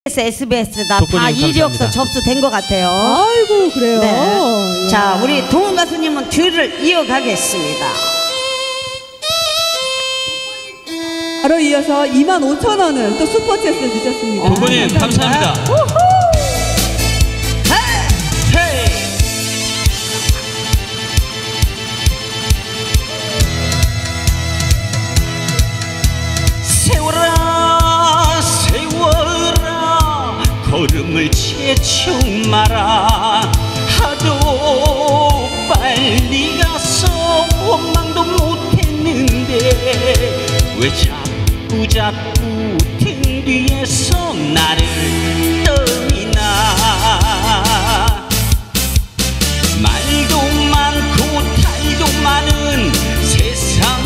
SBS 다 이력서 접수된 것 같아요. 아이고 그래요. 네. 예. 자, 우리 동훈 가수님은 뒤를 이어가겠습니다. 바로 이어서 25,000원을 또 슈퍼챗을 주셨습니다. 부모님 감사합니다. 헤이. 세워라 세워라 걸음을 재촉 마라. 하도 빨리 가서 원망도 못했는데 왜 자꾸 등 뒤에서 나를 떠미나. 말도 많고 탈도 많은 세상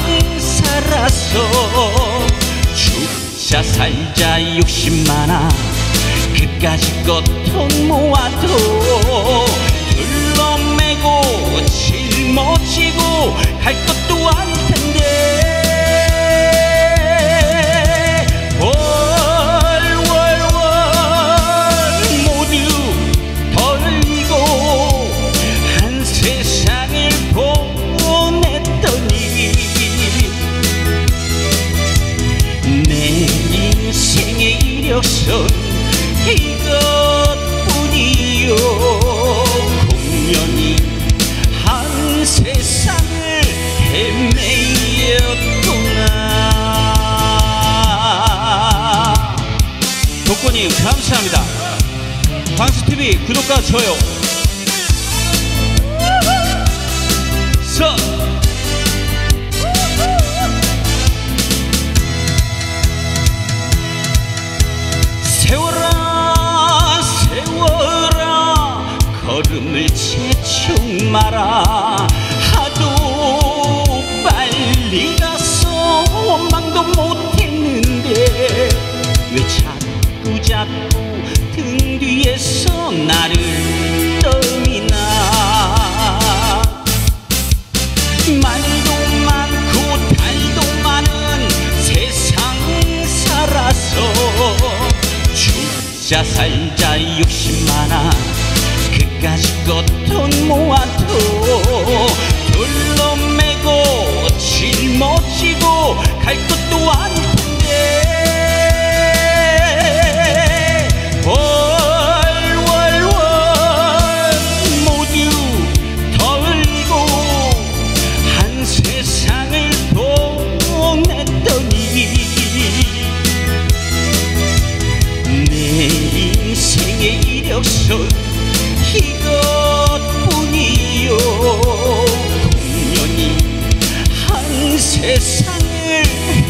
살아서 죽자 살자 욕심 많아. 그까짓 돈 모아도 둘러매고 짊어지고 갈 것도 아닐 텐데. 이것뿐이요. 공연히 한 세상을 헤매였구나. 독고님 감사합니다. 방수TV 구독과 좋아요. 세워라 세워라 걸음을 재촉 마라. 하도 빨리 가서 원망도 못했는데 왜 자꾸 등 뒤에서 나를 떠미나. 말도 많고 탈도 많은 세상 살아서 죽자 살자 욕심 많아. 그까짓 돈 모아도 둘러매고 짊어지고 갈 것도 아닐 텐데. 월월월 모두 덜고 한 세상을 보냈더니 내 인생의 이력서 이것뿐이요. 공연히 한 세상을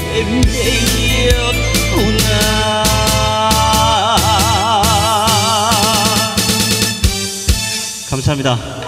헤매였구나. 감사합니다.